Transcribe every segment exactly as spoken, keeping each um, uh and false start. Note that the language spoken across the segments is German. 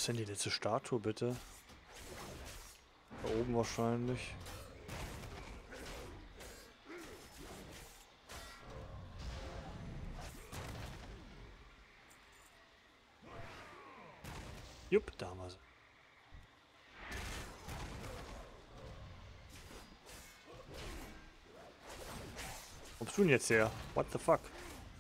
ist denn die letzte Statue, bitte? Da oben wahrscheinlich. Jupp, da haben wir sie. Wo bist du denn jetzt her? What the fuck?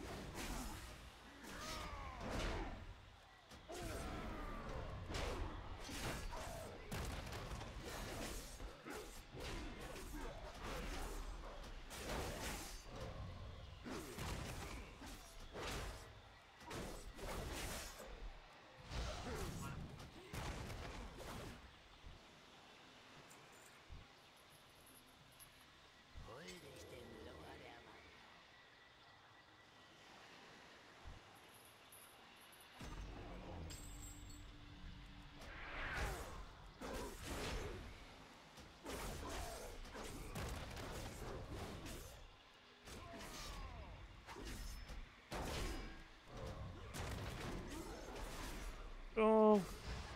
Oh.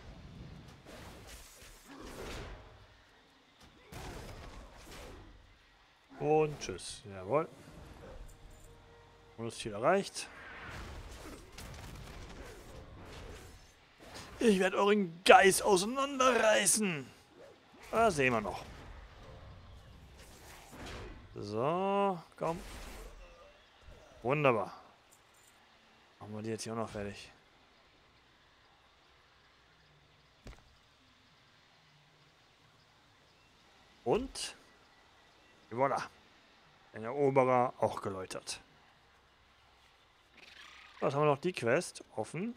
Und tschüss. Jawohl. Und das Ziel erreicht. Ich werde euren Geist auseinanderreißen. Ah, sehen wir noch. So, komm. Wunderbar. Machen wir die jetzt hier auch noch fertig. Und voilà. Ein Eroberer auch geläutert. Was haben wir noch? Die Quest offen.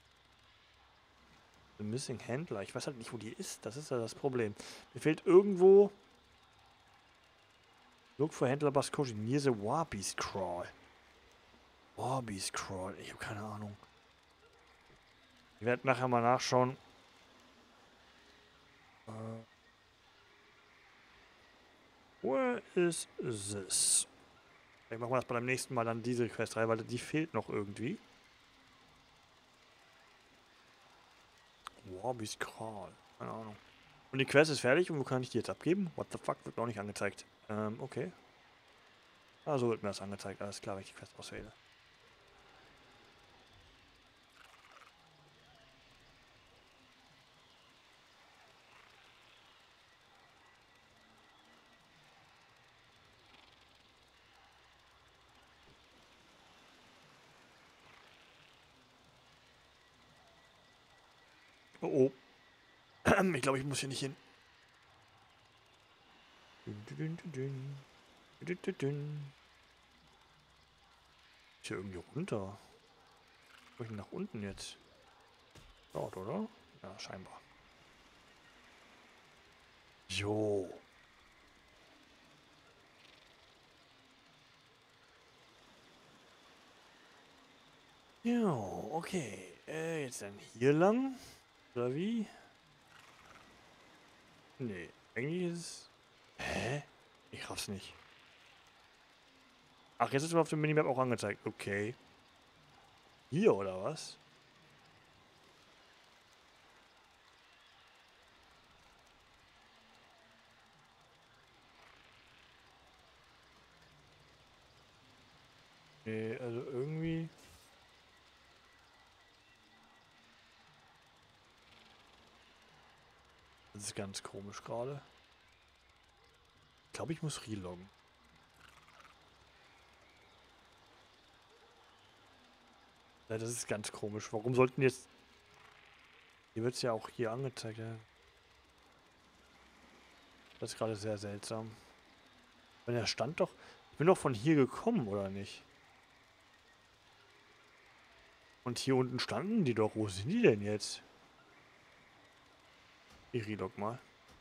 The Missing Händler. Ich weiß halt nicht, wo die ist. Das ist ja das Problem. Mir fehlt irgendwo... Look for Händler Baskoshi. Near the Warbeast Crawl. Warbeast Crawl. Ich habe keine Ahnung. Ich werde nachher mal nachschauen. Uh, where is this? Vielleicht machen wir das beim nächsten Mal dann diese Quest rein, weil die fehlt noch irgendwie. Warbeast Crawl. Keine Ahnung. Und die Quest ist fertig und wo kann ich die jetzt abgeben? What the fuck? Wird noch nicht angezeigt. Ähm, okay. Ah, so wird mir das angezeigt. Alles klar, wenn ich die Quest auswähle. Oh, oh. Ich glaube, ich muss hier nicht hin. Ist hier irgendwie runter. Wo ich denn nach unten jetzt? Dort, oder? Ja, scheinbar. Jo. Jo, okay. Äh, jetzt dann hier lang? Oder wie? Nee, eigentlich ist es... Hä? Ich raff's nicht. Ach, jetzt ist es auf dem Minimap auch angezeigt. Okay. Hier, oder was? Nee, also irgendwie... Das ist ganz komisch gerade. Ich glaube, ich muss reloggen. Ja, das ist ganz komisch. Warum sollten jetzt... Hier wird es ja auch hier angezeigt. Ja. Das ist gerade sehr seltsam. Weil der stand doch... Ich bin doch von hier gekommen, oder nicht? Und hier unten standen die doch. Wo sind die denn jetzt? Ich relog mal.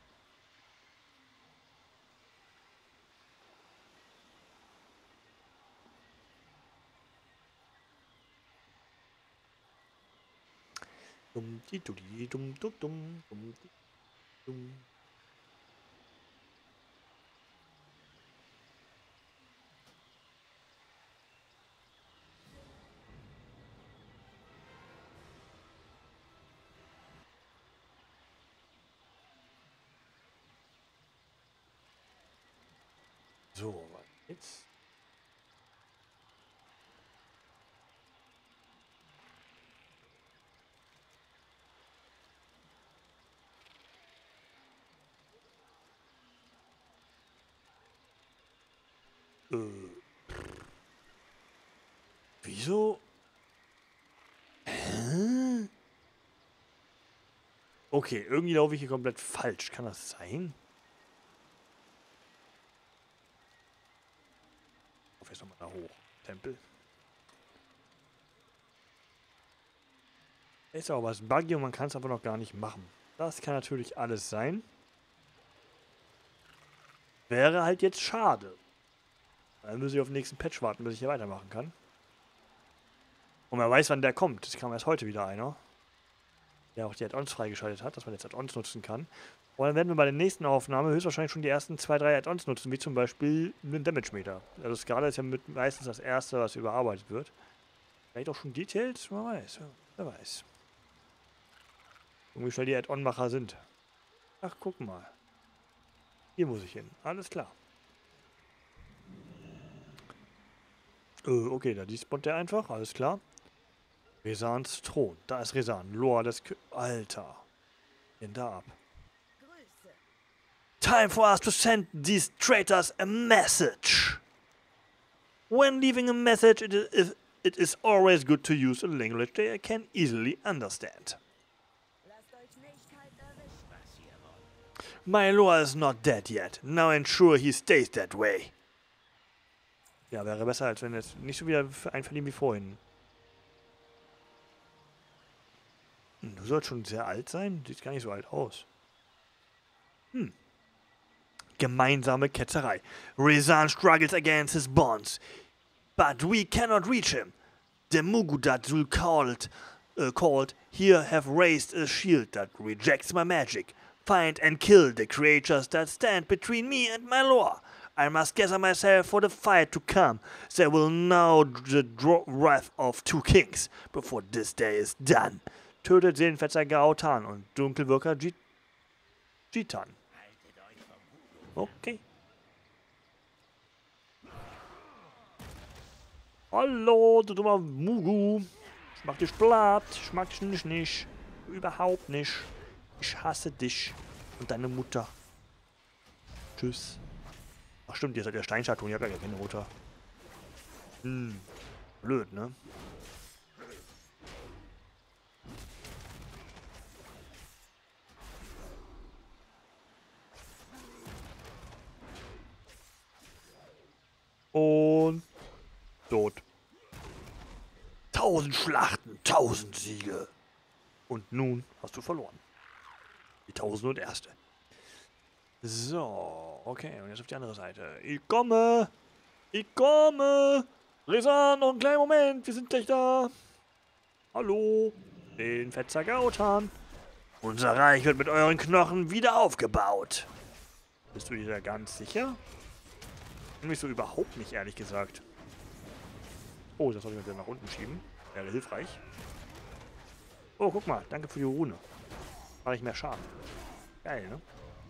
Dumm, die, du, die, dumm, dumm, dumm, dumm, dumm. So, was jetzt? Äh. Wieso? Hä? Okay, irgendwie laufe ich hier komplett falsch. Kann das sein? Ich jetzt nochmal da hoch. Tempel. Ist aber was buggy und man kann es aber noch gar nicht machen. Das kann natürlich alles sein. Wäre halt jetzt schade. Dann muss ich auf den nächsten Patch warten, bis ich hier weitermachen kann. Und wer weiß, wann der kommt. Es kam erst heute wieder einer, der auch die Add-ons freigeschaltet hat, dass man jetzt Add-ons nutzen kann. Und dann werden wir bei der nächsten Aufnahme höchstwahrscheinlich schon die ersten zwei, drei Add-ons nutzen, wie zum Beispiel einen Damage Meter. Also Skala ist ja mit meistens das erste, was überarbeitet wird. Vielleicht auch schon Details? Wer weiß. Wer weiß. Und wie schnell die Add-on-Macher sind. Ach, guck mal. Hier muss ich hin. Alles klar. Äh, okay, da despawnt der einfach. Alles klar. Resans Thron. Da ist Resan. Loa des Kö... Alter. Gehen da ab. Time for us to send these traitors a message. When leaving a message, it is, it is always good to use a language they can easily understand. My Loa is not dead yet. Now ensure he stays that way. Ja, wäre besser, als wenn jetzt nicht so wieder einverlieben wie vorhin. Du sollst schon sehr alt sein? Sieht gar nicht so alt aus. Hm. Gemeinsame Ketzerei. Resan struggles against his bonds. But we cannot reach him. The Mugudatsul called, uh, called here have raised a shield that rejects my magic. Find and kill the creatures that stand between me and my Loa. I must gather myself for the fight to come. There will now the wrath of two kings before this day is done. Tötet Seelenfetzer Gaotan und Dunkelwirker Jitan. Okay. Hallo, du dummer Mugu. Ich mag dich platt. Ich mag dich nicht, nicht. Überhaupt nicht. Ich hasse dich und deine Mutter. Tschüss. Ach stimmt, ihr seid ja Steinstatuen, ihr habt ja gar keine Mutter. Hm. Blöd, ne? Und tot. Tausend Schlachten, tausend Siege. Und nun hast du verloren. Die tausend und erste. So, okay, und jetzt auf die andere Seite. Ich komme! Ich komme! Resan, noch einen kleinen Moment, wir sind gleich da. Hallo, den Fetzer Gaotan. Unser Reich wird mit euren Knochen wieder aufgebaut. Bist du dir da ganz sicher? Nämlich so überhaupt nicht, ehrlich gesagt. Oh, das soll ich mir nach unten schieben. Wäre hilfreich. Oh, guck mal, danke für die Rune. Mache ich mehr Schaden. Geil, ne?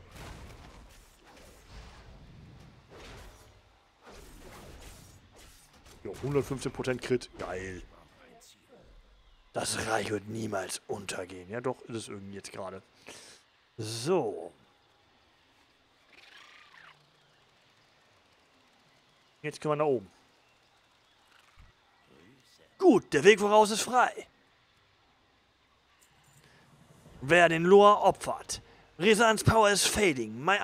Jo, hundertfünfzehn Prozent Crit. Geil. Das Reich wird niemals untergehen. Ja, doch, ist es irgendwie jetzt gerade. So. Jetzt können wir nach oben. Gut, der Weg voraus ist frei. Wer den Loa opfert. Resans power is fading. My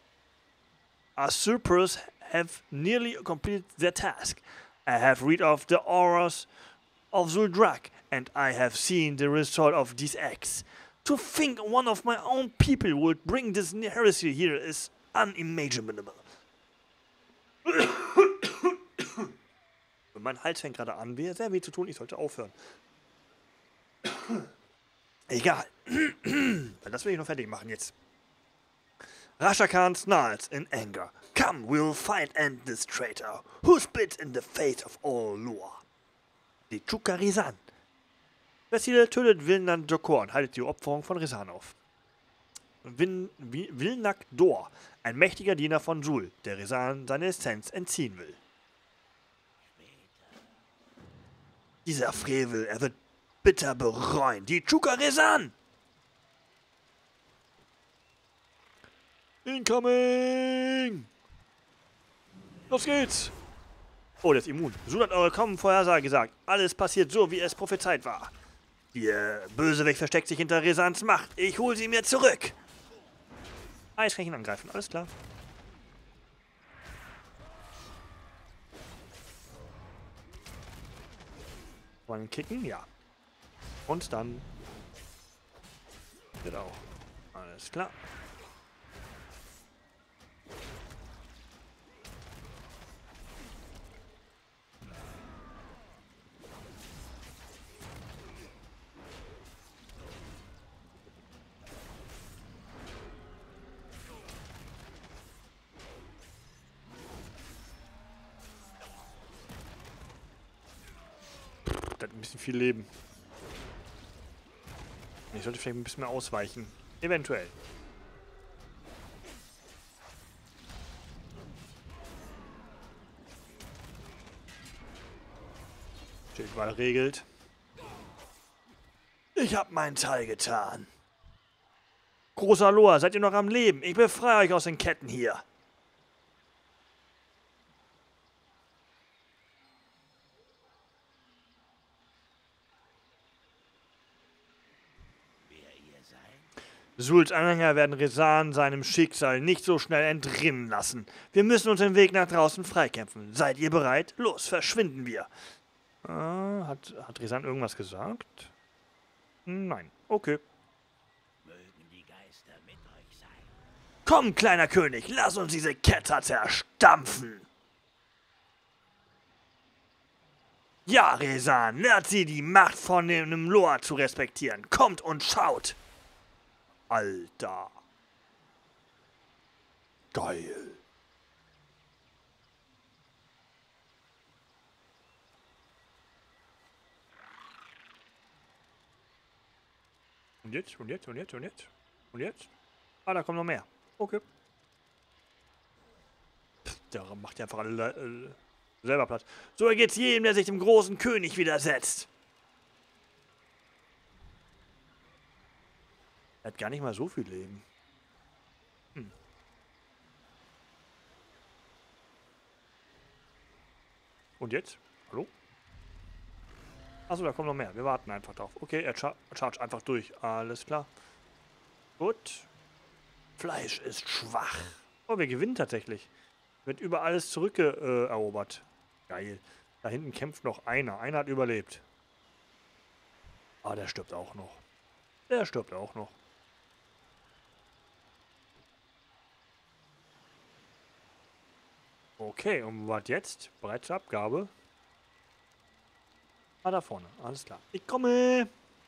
usurpers have nearly completed their task. I have read of the auras of Zuldrak, and I have seen the result of these acts. To think one of my own people would bring this heresy here is unimaginable. Mein Hals fängt gerade an, wäre sehr weh zu tun, ich sollte aufhören. Egal. Das will ich noch fertig machen jetzt. Rashakan snarls in anger. Come, we'll fight and this traitor, who spits in the face of all Loa. Die Chuka Resan. Wer Ziele tötet, will dann Jokor und haltet die Opferung von Resan auf. Win, Wi- Wilnak Dor, ein mächtiger Diener von Sul, der Rezan seine Essenz entziehen will. Dieser Frevel, er wird bitter bereuen. Die Chuka Rezan! Incoming! Los geht's! Oh, der ist immun. Sul hat eure Kommen-Vorhersage gesagt. Alles passiert so, wie es prophezeit war. Ihr Bösewicht versteckt sich hinter Rezans Macht. Ich hole sie mir zurück. Eis kann ich ihn angreifen. Alles klar. Wollen kicken? Ja. Und dann... Geht auch. Alles klar. Der hat ein bisschen viel Leben. Ich sollte vielleicht ein bisschen mehr ausweichen. Eventuell. Schildwall regelt. Ich hab meinen Teil getan. Großer Loa, seid ihr noch am Leben? Ich befreie euch aus den Ketten hier. Suls Anhänger werden Rezan seinem Schicksal nicht so schnell entrinnen lassen. Wir müssen uns den Weg nach draußen freikämpfen. Seid ihr bereit? Los, verschwinden wir. Äh, hat, hat Rezan irgendwas gesagt? Nein. Okay. Mögen die Geister mit euch sein. Komm, kleiner König, lass uns diese Ketter zerstampfen. Ja, Rezan, lehrt sie die Macht von dem Loa zu respektieren. Kommt und schaut. Alter. Geil. Und jetzt, und jetzt, und jetzt, und jetzt, und jetzt? Ah, da kommt noch mehr. Okay. Pff, der macht ja einfach alle äh, selber Platz. So geht's jedem, der sich dem großen König widersetzt. Er hat gar nicht mal so viel Leben. Hm. Und jetzt? Hallo? Achso, da kommt noch mehr. Wir warten einfach drauf. Okay, er char chargt einfach durch. Alles klar. Gut. Fleisch ist schwach. Oh, wir gewinnen tatsächlich. Wird über alles zurückerobert. Äh, Geil. Da hinten kämpft noch einer. Einer hat überlebt. Ah, der stirbt auch noch. Der stirbt auch noch. Okay, und was jetzt? Bereit zur Abgabe? Ah, da vorne. Alles klar. Ich komme.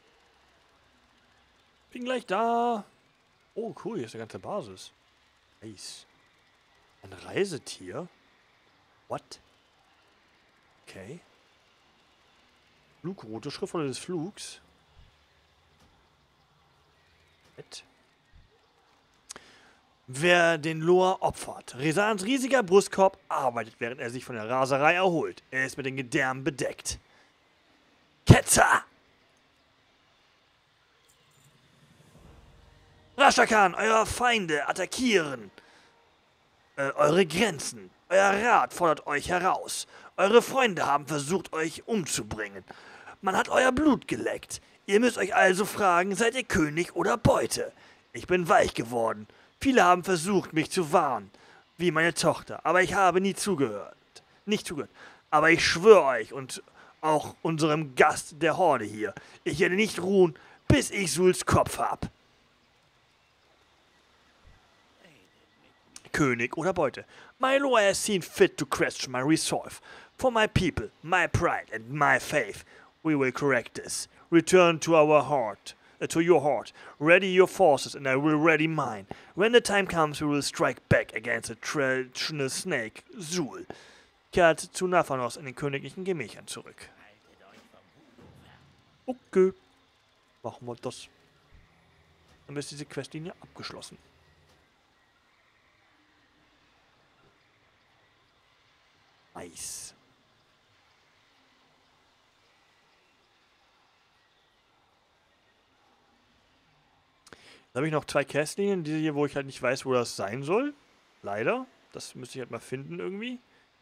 Bin gleich da. Oh, cool. Hier ist eine ganze Basis. Nice. Ein Reisetier? What? Okay. Flugroute, Schriftrolle des Flugs. What? Wer den Loa opfert. Rezans riesiger Brustkorb arbeitet, während er sich von der Raserei erholt. Er ist mit den Gedärmen bedeckt. Ketzer! Rashakan, eure Feinde attackieren. Äh, eure Grenzen. Euer Rat fordert euch heraus. Eure Freunde haben versucht, euch umzubringen. Man hat euer Blut geleckt. Ihr müsst euch also fragen, seid ihr König oder Beute? Ich bin weich geworden. Viele haben versucht, mich zu warnen, wie meine Tochter, aber ich habe nie zugehört. Nicht zugehört. Aber ich schwöre euch und auch unserem Gast der Horde hier, ich werde nicht ruhen, bis ich Suls Kopf hab. König oder Beute. My Lord has seen fit to question my resolve. For my people, my pride and my faith, we will correct this. Return to our heart. To your heart. Ready your forces and I will ready mine. When the time comes, we will strike back against the traditional snake, Sul. Kehrt zu Nathanos in den königlichen Gemächern zurück. Okay. Machen wir das. Und ist diese Questlinie abgeschlossen. Nice. Dann habe ich noch zwei Questlinien, diese hier, wo ich halt nicht weiß, wo das sein soll. Leider. Das müsste ich halt mal finden irgendwie.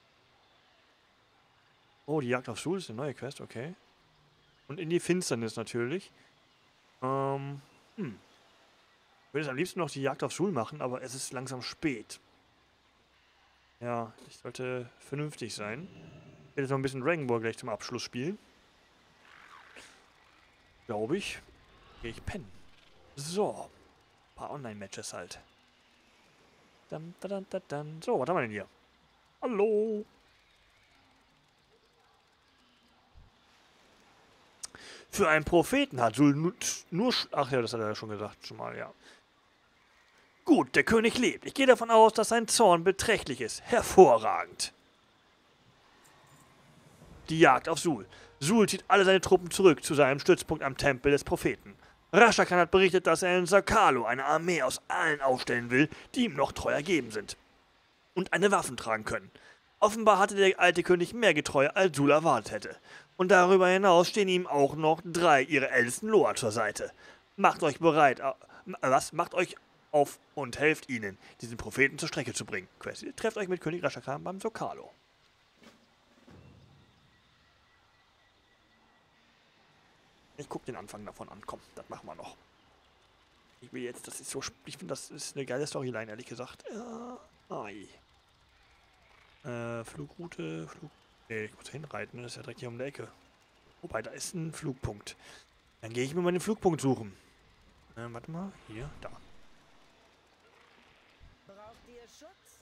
Oh, die Jagd auf Sul ist eine neue Quest, okay. Und in die Finsternis natürlich. Ähm, hm. Ich würde jetzt am liebsten noch die Jagd auf Sul machen, aber es ist langsam spät. Ja, ich sollte vernünftig sein. Ich werde jetzt noch ein bisschen Dragon Ball gleich zum Abschluss spielen. Glaube ich. Gehe ich pennen. So. Ein paar Online-Matches halt. Dum, da, da, da, da. So, was haben wir denn hier? Hallo. Für einen Propheten hat Sul nur, nur... Ach ja, das hat er ja schon gesagt. Schon mal, ja. Gut, der König lebt. Ich gehe davon aus, dass sein Zorn beträchtlich ist. Hervorragend. Die Jagd auf Sul. Sul zieht alle seine Truppen zurück zu seinem Stützpunkt am Tempel des Propheten. Raschakan hat berichtet, dass er in Sakalo eine Armee aus allen aufstellen will, die ihm noch treu ergeben sind. Und eine Waffen tragen können. Offenbar hatte der alte König mehr Getreue, als Sul erwartet hätte. Und darüber hinaus stehen ihm auch noch drei ihrer ältesten Loa zur Seite. Macht euch bereit, äh, was? Macht euch auf und helft ihnen, diesen Propheten zur Strecke zu bringen. Quest. Trefft euch mit König Raschakan beim Sokalo. Ich guck den Anfang davon an. Komm, das machen wir noch. Ich will jetzt, das ist so, ich finde, das ist eine geile Storyline, ehrlich gesagt. Ja, ai. Äh, Flugroute, Flug... Nee, ich muss hinreiten, das ist ja direkt hier um die Ecke. Wobei, da ist ein Flugpunkt. Dann gehe ich mir mal den Flugpunkt suchen. Äh, warte mal, hier, da. Braucht ihr Schutz?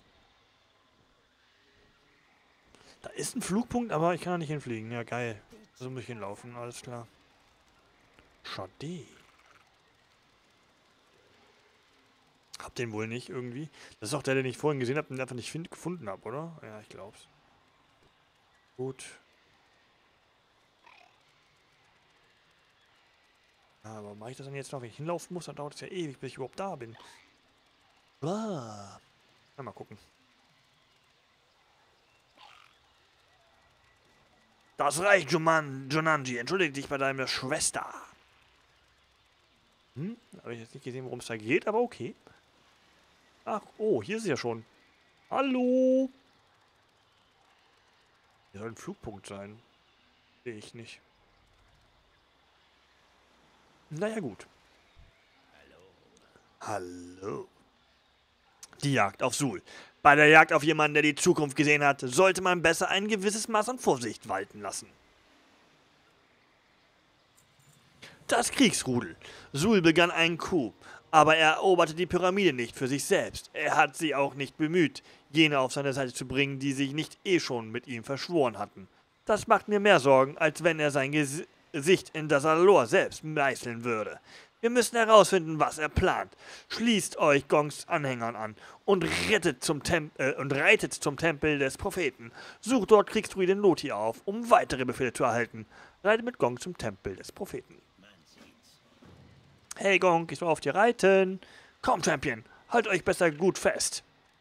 Da ist ein Flugpunkt, aber ich kann da nicht hinfliegen. Ja, geil. So muss ich hinlaufen, alles klar. Schade. Hab den wohl nicht irgendwie. Das ist auch der, den ich vorhin gesehen habe und einfach nicht find, gefunden habe, oder? Ja, ich glaub's. Gut. Ja, aber mache ich das dann jetzt noch, wenn ich hinlaufen muss? Dann dauert es ja ewig, bis ich überhaupt da bin. Ah. Na, mal gucken. Das reicht, Juman, Jonanji. Entschuldige dich bei deiner Schwester. Hm? Habe ich jetzt nicht gesehen, worum es da geht, aber okay. Ach, oh, hier ist es ja schon. Hallo. Hier soll ein Flugpunkt sein. Sehe ich nicht. Naja, gut. Hallo. Die Jagd auf Sul. Bei der Jagd auf jemanden, der die Zukunft gesehen hat, sollte man besser ein gewisses Maß an Vorsicht walten lassen. Das Kriegsrudel. Sul begann einen Coup, aber er eroberte die Pyramide nicht für sich selbst. Er hat sie auch nicht bemüht, jene auf seine Seite zu bringen, die sich nicht eh schon mit ihm verschworen hatten. Das macht mir mehr Sorgen, als wenn er sein Gesicht in Dasalor selbst meißeln würde. Wir müssen herausfinden, was er plant. Schließt euch Gongs Anhängern an und, rettet zum Tem äh, und reitet zum Tempel des Propheten. Sucht dort Kriegsdruiden Loti auf, um weitere Befehle zu erhalten. Reitet mit Gong zum Tempel des Propheten. Hey Gong, ich soll auf dir reiten. Komm, Champion, halt euch besser gut fest.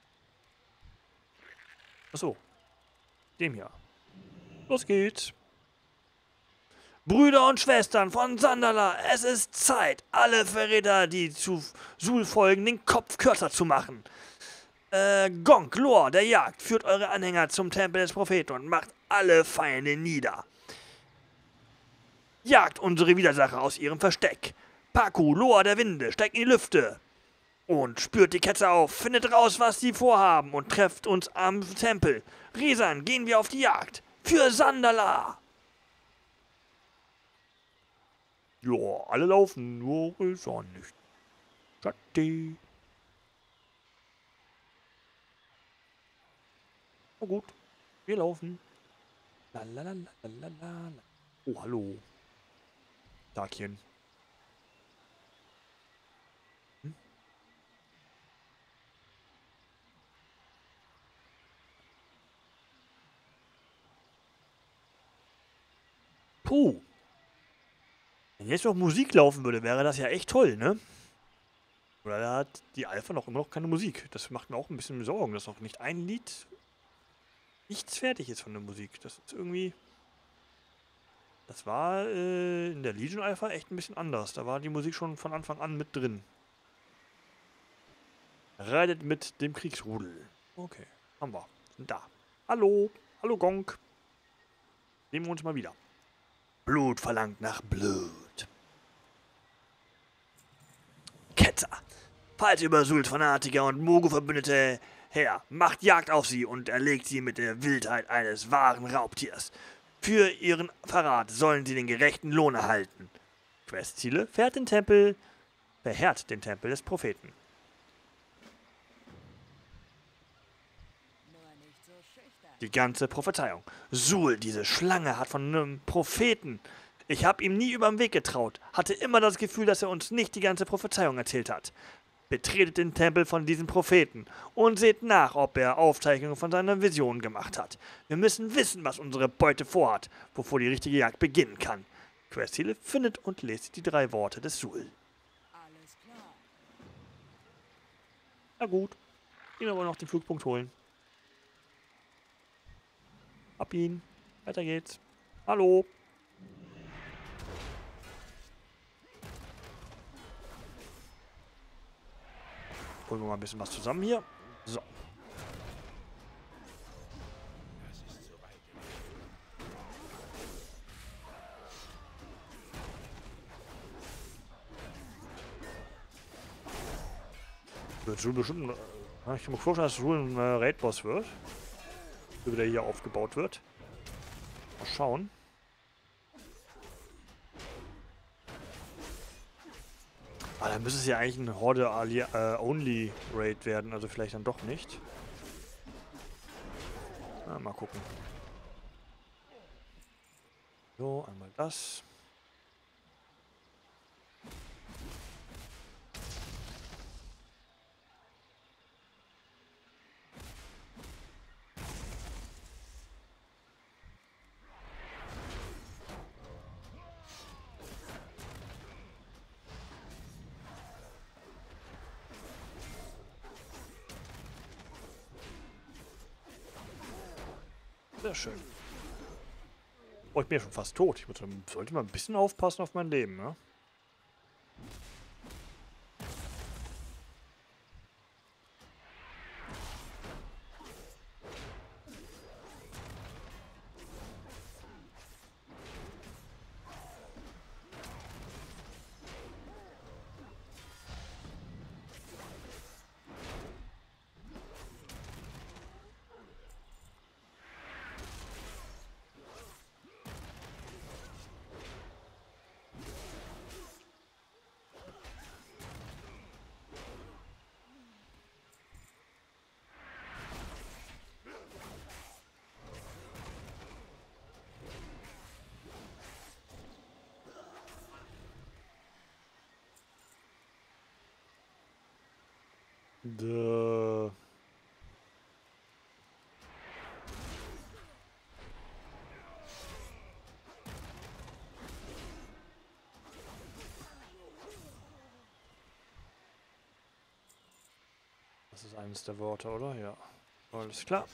Achso. Dem hier. Los geht's. Brüder und Schwestern von Sandala, es ist Zeit, alle Verräter, die zu Sul folgen, den Kopf kürzer zu machen. Äh, Gong, Lor, der Jagd, führt eure Anhänger zum Tempel des Propheten und macht alle Feinde nieder. Jagt unsere Widersacher aus ihrem Versteck. Paku, Lor der Winde, steigt in die Lüfte. Und spürt die Ketzer auf, findet raus, was sie vorhaben und trefft uns am Tempel. Resan, gehen wir auf die Jagd. Für Sandala. Ja, alle laufen, nur Resan nicht. Schade. Oh gut, wir laufen. Lalalala. Oh, hallo. Tagchen. Hm? Puh. Wenn jetzt noch Musik laufen würde, wäre das ja echt toll, ne? Oder da hat die Alpha noch immer noch keine Musik. Das macht mir auch ein bisschen Sorgen, dass noch nicht ein Lied, nichts fertig ist von der Musik. Das ist irgendwie... Das war äh, in der Legion Alpha echt ein bisschen anders. Da war die Musik schon von Anfang an mit drin. Reitet mit dem Kriegsrudel. Okay, haben wir. Sind da. Hallo. Hallo Gonk. Sehen wir uns mal wieder. Blut verlangt nach Blut. Ketzer. Falls über Sult-Fanatiker und Mogu-Verbündete her, macht Jagd auf sie und erlegt sie mit der Wildheit eines wahren Raubtiers. Für ihren Verrat sollen sie den gerechten Lohn erhalten. Questziele: Verheert den Tempel, verheert den Tempel des Propheten. Nur nicht so schüchtern. Die ganze Prophezeiung. Sul, diese Schlange, hat von einem Propheten. Ich habe ihm nie überm Weg getraut. Hatte immer das Gefühl, dass er uns nicht die ganze Prophezeiung erzählt hat. Betretet den Tempel von diesem Propheten und seht nach, ob er Aufzeichnungen von seiner Vision gemacht hat. Wir müssen wissen, was unsere Beute vorhat, bevor die richtige Jagd beginnen kann. Questziele: Findet und lest die drei Worte des Sul. Alles klar. Na gut. Gehen wir aber noch den Flugpunkt holen. Ab ihn. Weiter geht's. Hallo. Holen wir mal ein bisschen was zusammen hier. So. Wird Sul bestimmt. äh, Ich kann mir vorstellen, dass Sul ein äh, Raid-Boss wird. So wie der hier aufgebaut wird. Mal schauen. Ah, dann müsste es ja eigentlich ein Horde-Only-Raid werden, also vielleicht dann doch nicht. Na, mal gucken. So, einmal das. Sehr schön. Oh, ich bin ja schon fast tot. Ich sollte mal ein bisschen aufpassen auf mein Leben, ne? Duh. Das ist eines der Worte, oder? Ja. Alles klar.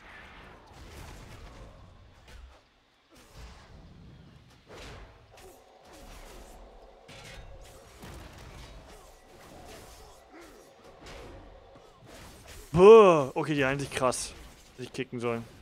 Boah, okay, die haben sich krass. Sich kicken sollen.